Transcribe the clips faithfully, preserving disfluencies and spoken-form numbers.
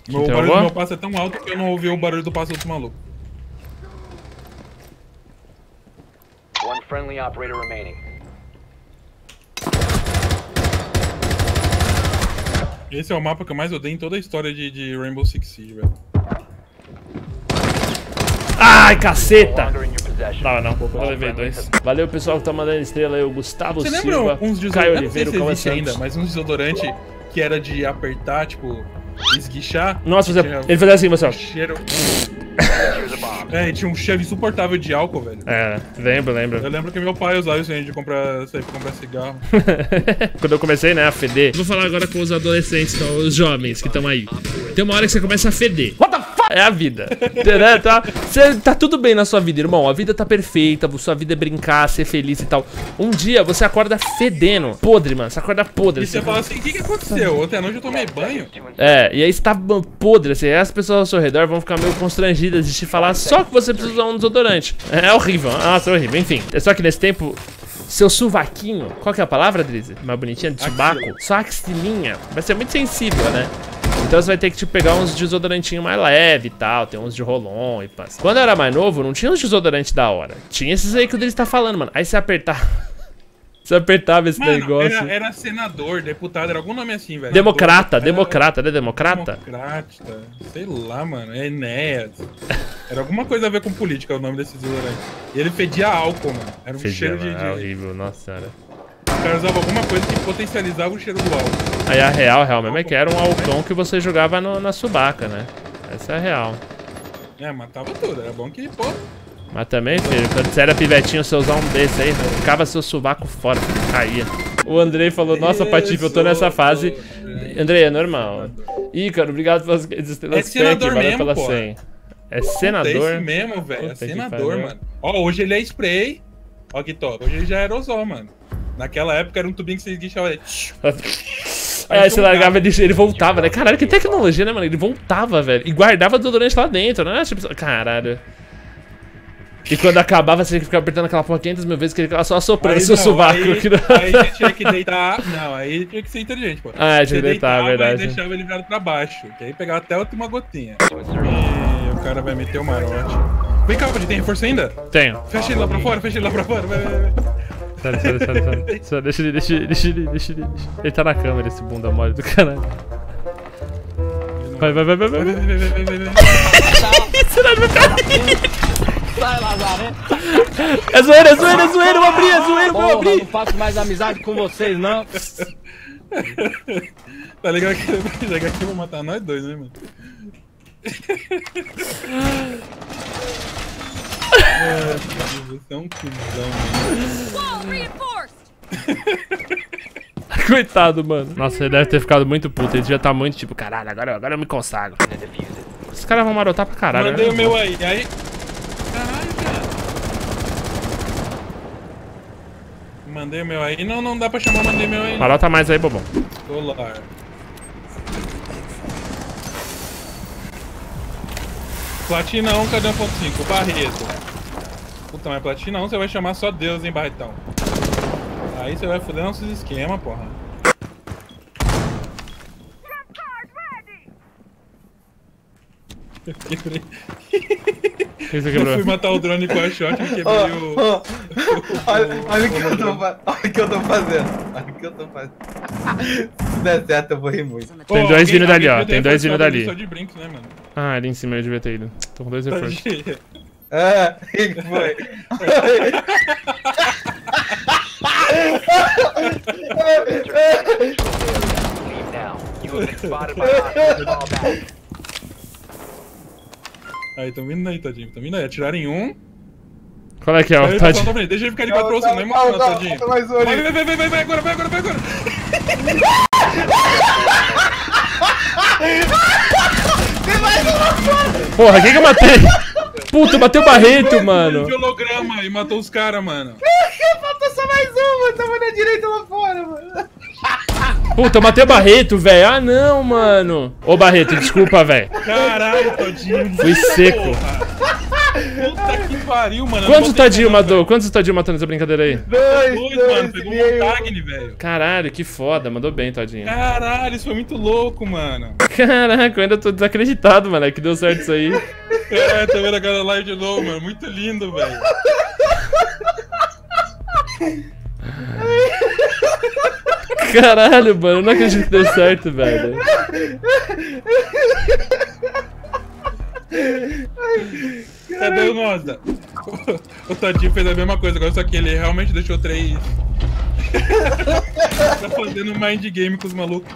Meu Então, barulho boa? do meu passo é tão alto que eu não ouvi o barulho do passo do outro maluco. One friendly operator remaining. Esse é o mapa que eu mais odeio em toda a história de, de Rainbow Six Siege, velho. Ai, caceta! No longer in your possession. Não, não, eu levei dois. Valeu, pessoal que tá mandando estrela aí, o Gustavo Você Silva, lembra uns Caio desodorantes? Oliveira, o Não Cauã sei se existe Santos. ainda, mas uns desodorante que era de apertar, tipo, esguichar. Nossa, você... Tinha ele fazia assim, você ó. um cheiro... É, e tinha um cheiro insuportável de álcool, velho. É, lembro, lembro. Eu lembro que meu pai usava isso aí de comprar, sair pra comprar cigarro. Quando eu comecei, né, a feder. Vou falar agora com os adolescentes, então, os jovens que estão aí. Tem uma hora que você começa a feder. What the fuck? É a vida. Entendeu? Tá, cê, tá tudo bem na sua vida, irmão. A vida tá perfeita, sua vida é brincar, ser feliz e tal. Um dia você acorda fedendo. Podre, mano. Você acorda podre. E você fala assim, o que que aconteceu? Ontem à noite eu tomei banho. É, e aí você tá podre, assim, as pessoas ao seu redor vão ficar meio constrangidas de te falar só que você precisa usar um desodorante. É horrível, nossa, é horrível. Enfim, é só que nesse tempo, seu suvaquinho, qual que é a palavra, Drizzy? Mais bonitinha, de subaco? Sua axilinha vai ser muito sensível, né? Então você vai ter que tipo, pegar uns desodorantinhos mais leve e tal, tem uns de rolon e pá. Quando eu era mais novo, não tinha uns desodorantes da hora. Tinha esses aí que o Drizzy tá falando, mano. Aí você apertar... Você apertava esse Mano, negócio. Era, era senador, deputado, era algum nome assim, velho. Democrata, Era, democrata, né? Democrata? Democrata, sei lá, mano. É Enéas. Era alguma coisa a ver com política o nome desse desodorante. E ele fedia álcool, mano. Era um Fedia, cheiro de, mano, de... é horrível, nossa senhora. O cara usava alguma coisa que potencializava o cheiro do álcool. Aí a real, real mesmo é que era um alcão que você jogava no, na subaca, né? Essa é a real. É, matava tudo. Era bom que, pô... Mas também, filho, quando você era pivetinho, você usar um desse aí, ficava seu sovaco fora, caía. O Andrei falou, nossa, Patife, eu tô nessa fase. Andrei, é normal. Ícaro, obrigado pelas estrelas. É senador valeu mesmo, pela pô. cem. É É senador? esse mesmo, velho. É Puta que senador, pariu. mano. Ó, hoje ele é spray. Ó que top. Hoje ele já é aerosol, mano. Naquela época era um tubinho que você esguichava. Aí você largava ele, ele voltava, né? Caralho, que tecnologia, né, mano? Ele voltava, velho. E guardava desodorante lá dentro, né? Tipo, caralho. E quando acabava, você tinha que ficar apertando aquela porra quinhentas mil vezes, que ele ficava só soprando Aí seu não, sovaco. Aí, aqui no- aí a gente tinha que deitar. Não, aí tinha que ser inteligente, pô. Ah, tinha que Você deitar, deitava verdade. E deixava ele virado pra baixo. Que aí pegava até a última gotinha. E o cara vai meter o marote. Vem cá, pode ter reforço ainda? Tenho. Fecha ele lá pra fora, fecha ele lá pra fora. Vai, vai, vai. Sério, sério, sério, sério. Só deixa ele, deixa ele, deixa ele, deixa ele. deixa ele. Ele tá na câmera, esse bunda mole do caralho. Vai, vai, vai, vai, vai. Vai, vai, vai, vai, vai, vai. Será que vai cair? Sai, Lazaré. É zoeira, é zoeira, é zoeira, eu abri, é zoeira, eu Porra, abri. não faço mais amizade com vocês, não. Tá ligado que ele vai chegar aqui e vou matar nós dois, né, mano? É, você é um cuzão, mano. Wall reinforced! Coitado, mano. Nossa, ele deve ter ficado muito puto. Ele já tá muito tipo, caralho, agora, agora eu me consagro. Os caras vão marotar pra caralho. Mandei né? o meu aí, aí... Caralho, cara. Mandei o meu aí. Não, não dá pra chamar mandei o meu aí. Marota mais aí, bobão. Solar. Platina um, cadê um ponto cinco? Barreto. Puta, mas platina um você vai chamar só Deus, hein, Barretão. Aí você vai foder nossos esquemas, porra. Eu quebrei. O que você Eu quebrou? fui matar o drone com a shot e quebrei Ó, o... ó, olha, olha o que eu tô fa- olha o que eu tô fazendo. Olha o que eu tô fazendo. Se der certo, eu vou rir muito. Tem Pô, dois alguém- vindo dali, alguém ó. podia Tem dois reforçar vindo pra mim dali. Só de brinks, né, mano? Ah, ali em cima eu devia ter ido. Tô com dois reforços. É, o que que foi? Leave now. You have been spotted by hostiles. Fall back. Aí, tão vindo aí, tadinho. Tão vindo aí. Atiraram em um. Qual é que é? Aí O ele tá Tadinho? falando pra ele, deixa ele ficar de quatro pra você, não é Calma, emocionado, calma, tadinho. calma, mais um Vai, ali. vai, vai, vai, vai, vai, agora, vai, agora, vai, agora. Porra, quem que eu matei? Puta, eu matei o Barreto, mano. De holograma e matou os caras, mano. Falta só mais uma, tava na direita lá fora, mano. Puta, eu matei o Barreto, velho. Ah, não, mano. Ô, Barreto, desculpa, velho. Caralho, tadinho. Fui seco. Porra. Puta que pariu, mano. eu não Quantos botei tadinho não, matou? velho. Quantos tadinho matou nessa brincadeira aí? Dois, Dois, dois, mano. Pegou meio. um Tagni, velho. Caralho, que foda. Mandou bem, tadinho. Caralho, isso foi muito louco, mano. Caraca, eu ainda tô desacreditado, mano. Que deu certo isso aí. É, tô vendo a cara lá de novo, mano. Muito lindo, velho. Caralho, mano. Eu não acredito que deu certo, velho. Cadê o Noza? O Tadinho fez a mesma coisa, agora só que ele realmente deixou três. Tá fazendo mind game com os malucos.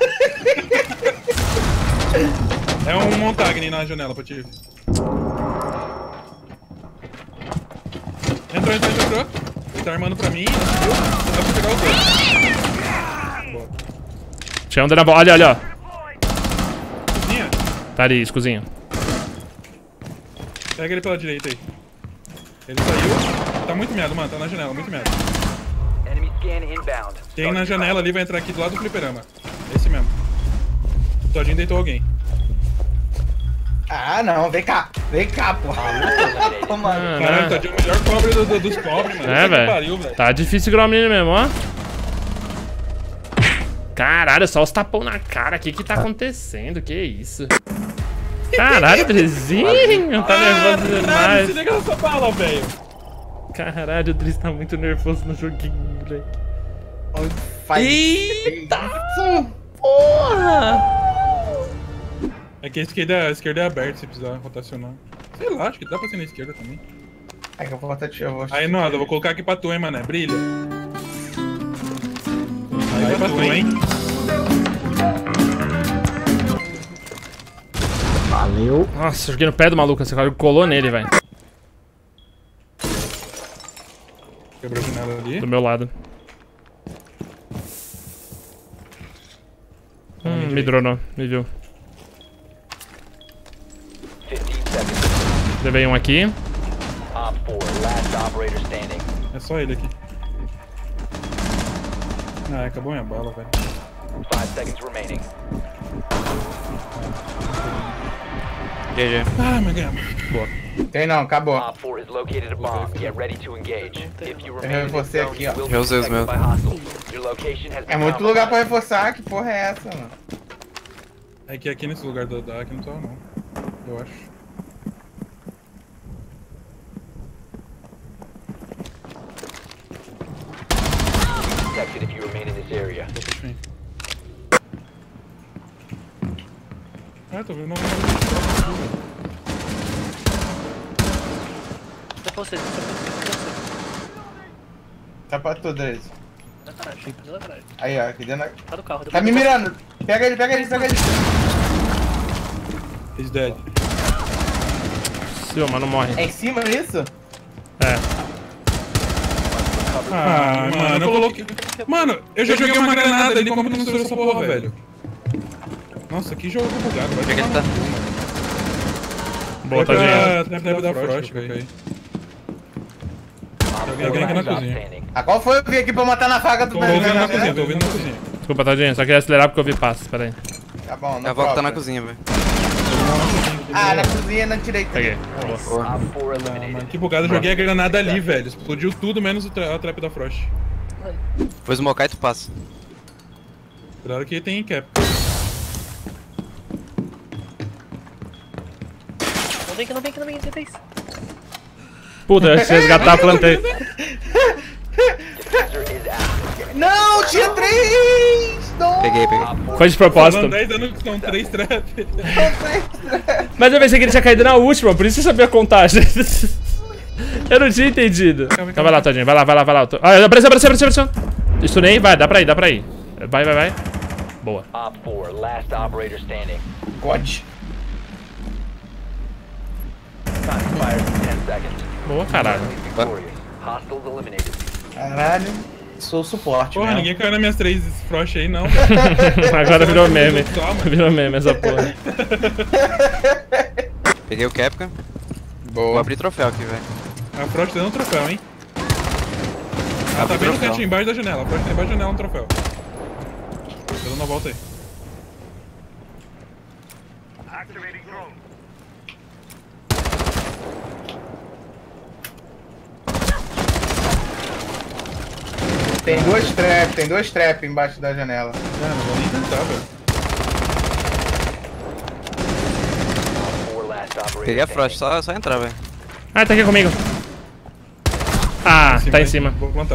É um Montagni na janela pra ti. Entrou, entrou, entrou. Ele tá armando pra mim. Dá pra pegar o outro. Boa. Tinha um dando a bola. Olha, olha, ó. Cozinha. Tá ali, escuzinho. Pega ele pela direita aí. Ele saiu. Tá muito meado, mano. Tá na janela, muito meado. Enemy scan inbound. Tem na janela ali, vai entrar aqui do lado do fliperama. Esse mesmo. O Todinho deitou alguém. Ah, não, vem cá. Vem cá, porra. Toma. Ah, Caralho, o né? Todinho é o melhor cobre do, do, dos cobres, mano. É, Puta que pariu, velho. velho. Tá difícil segurar o menino mesmo, ó. Caralho, só os tapão na cara. O que que tá acontecendo? Que isso? Caralho, Drizinho. Tá nervoso Caralho, se demais. liga nessa bala, velho. Caralho, o Driz tá muito nervoso no joguinho, velho. Faz. Eita! Porra! É que a esquerda, a esquerda é aberta se precisar rotacionar. Sei lá, acho que dá pra ser na esquerda também. É que eu vou botar eu vou... Aí, nada, eu vou colocar aqui pra tu, hein, mané. Brilha. Aí pra tu, hein. Valeu. Nossa, eu joguei no pé do maluco, esse cara colou nele, velho. Quebrou a janela ali. Do meu lado. Hum, me dronou, me viu. fifteen seconds. Levei um aqui. Op four, last operator standing. É só ele aqui. Ah, acabou minha bala, velho. Five seconds remaining. G G. Ah, mas ganhamos. Tem não, acabou. Op four has located a bomb. Get ready to engage. If you remain in this você zone, aqui, you ó. will be Eu usei os detected meus. by hostiles. Your location has É been muito lugar pra compromised. reforçar, que porra é essa, mano? É que aqui nesse lugar da da aqui não tava, não. Eu acho. Detected if you remain in this area. Tô puxando. Ah, tô vendo uma... Tá pra você, tá pra você, tá pra você. Tá pra tudo isso. Na garagem, na garagem. Aí, ó, aqui dentro da... Tá do carro. Tá me mirando. Pega ele, pega ele, pega ele. He's dead. Seu, mano, morre. É em cima isso? É. Ah, mano, eu coloquei... Mano, eu já joguei uma granada ali, como que não estourou essa porra, velho? Nossa, que jogo bugado. Vai Onde é que ele tá? Boa, tadinho. Ah, trap da Frost, velho. Tem alguém aqui na cozinha. Standing. Ah, qual foi? Eu vim aqui pra matar na faca do Tô ouvindo na cozinha, tô ouvindo na cozinha. Desculpa, tadinho. Só queria acelerar porque eu vi passo. Pera aí. Tá bom, não Eu vou botar na próprio. cozinha, velho. Ah, na cozinha, na direita. Peguei. Boa. Op four Ah, eliminated. mano, que bugado, eu joguei a granada ali, velho. Explodiu tudo menos o tra a trap da Frost. Vou smocar e tu passa. Cuidado que tem cap. Não vem aqui, não vem aqui, não vem aqui, três. Puta, se resgatar, plantei. Diffuser is active. Não, tinha três! Não! Peguei, peguei. Op four Foi de propósito. Falando dez anos que são três trap. Mas eu pensei que ele tinha caído na última, por isso eu sabia a contagem. Eu não tinha entendido. Então vai lá, tadinho. Vai lá, vai lá, vai lá. Tô- Ah, apareceu, apareceu, apareceu, apareceu. Estunei, vai, dá pra ir, dá pra ir. Vai, vai, vai. Boa. Op four, last operator standing. God. Time expires in ten seconds. Boa, caralho. Victorious. Hostiles eliminated. Caralho. Sou suporte, Porra, né? ninguém caiu nas minhas três Frost aí, não. Agora virou meme. Só, mano. Virou meme essa porra. Peguei o Capca. Vou Boa. abrir troféu aqui, velho. A Frost dando um troféu, hein? Ah, tá Abre bem no troféu. cantinho, embaixo da janela. A Frost tá embaixo da janela um troféu. Tô dando uma volta aí. Tem duas trap, tem duas trap embaixo da janela. Ah, não vou nem tentar, velho. Four last operators Peguei a standing. Frost, só, só entrar, velho. Ah, tá aqui comigo. Ah, tá em cima. Vou plantar.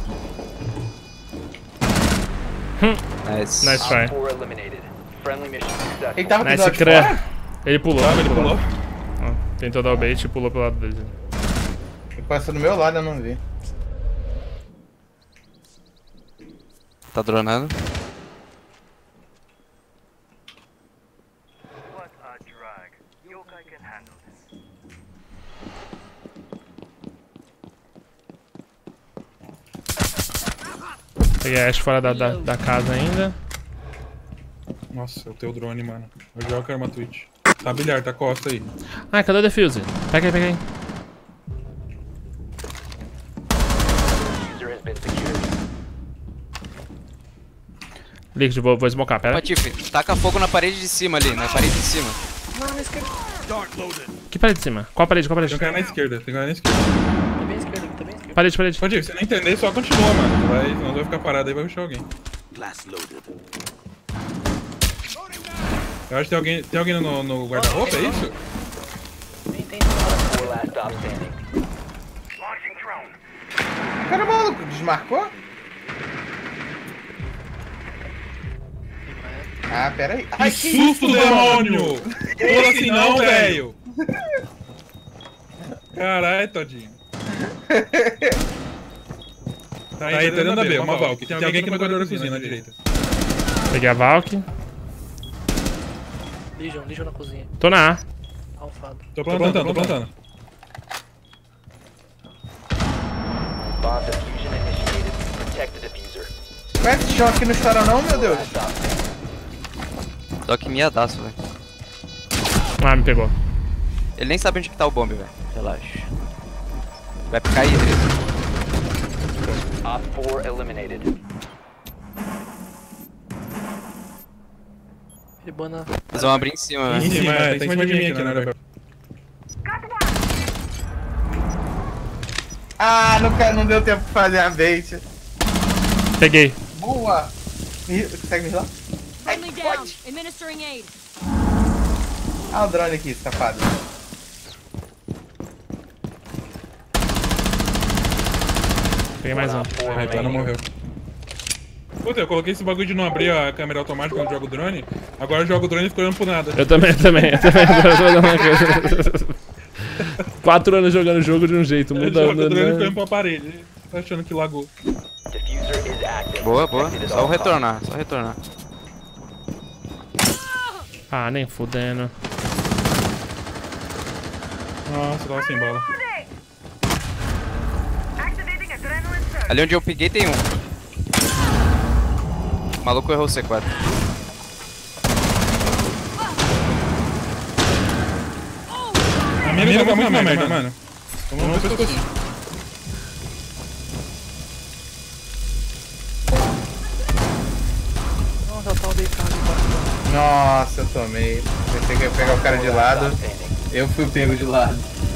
Nice. Nice try. Four eliminated. Friendly mission successful. Ele tava com os Nice olhos de cran. fora? Ele pulou. Sabe, ele pulou. Ó, tentou dar o bait e pulou pro lado dele. Ele passou do meu lado, eu não vi. Tá dronando. Peguei a Ash fora da, da, da casa ainda. Nossa, o teu drone, mano. Eu jogo quero uma Twitch. Tá bilhar, tá costa aí. Ah, cadê o defuse? Pega aí, pega aí. User has been secured. Liquid, vou, vou smocar, pera. Patife, taca fogo na parede de cima ali, na parede de cima. Que parede de cima? Qual parede? Qual Tem parede? um cara na esquerda, tem um cara na esquerda. Tá bem esquerdo aqui, tá bem esquerdo. Parede, parede. Pode ir, se você não entender, só continua, mano. Tu vai, senão tu vai ficar parado aí e vai puxar alguém. Eu acho que tem alguém, tem alguém no, no guarda-roupa, é isso? Tem, tem, tem. Four last stop standing. Cara, maluco, desmarcou? Ah, pera aí. Ai, Que susto, demônio! Pula assim não, velho! Caralho, Todinho. Tá aí, tá dentro da B, uma Valk. Tem alguém aqui no corredor da cozinha, na direita. Peguei a Valk. Legion, Legion na cozinha. Tô na A. Alfado. Tô plantando, tô plantando. Bomb diffusion initiated. Protect the diffuser. Não é esse chão aqui não estoura não, meu Deus? Last stop standing. Só que miadaço, velho. Ah, me pegou. Ele nem sabe onde que tá o bombe, velho. Relaxa. Vai cair, Idris. Op four eliminated. Ribana. Eles vão abrir em cima, Em velho. cima, é, tá em cima de mim aqui, né? Ah, não, ca- não deu tempo pra fazer a bait. Peguei. Boa! Me- Consegue me ir lá? Friendly down. Administering aid. Ah, o drone aqui, safado. Peguei mais um. Op four Ai, tá, não remaining. morreu. Puta, eu coloquei esse bagulho de não abrir a câmera automática quando jogo o drone. Agora eu jogo o drone e fico olhando pro nada. Eu também, eu também, eu também. Eu tô fazendo uma coisa. Quatro anos jogando o jogo de um jeito, Eu muda. jogo o drone e fico muda. olhando pra parede. Tá achando que lagou. Diffuser is active. Boa, boa. Protected at Só all retornar, só retornar. Ah, nem fudendo. Nossa, tava sem bala. Ali onde eu peguei tem um. O maluco errou o C quatro. A minha tá muito na merda, mano. Tomou no pescocinho. Nossa, ela tava deitado embaixo. Nossa, eu tomei. Pensei que ia pegar o cara de lado. standing. Eu fui pego de lado.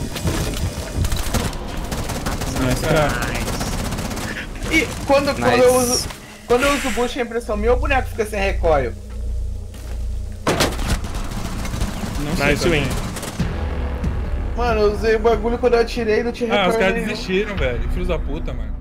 Mas, cara, E quando, quando Nice. eu uso. Quando eu uso boost, a impressão minha, o boneco fica sem recoil. não sei Nice também. win. Mano, eu usei o bagulho quando eu atirei e não tinha Ah, os recoil caras nenhum. desistiram, velho. Filhos da puta, mano.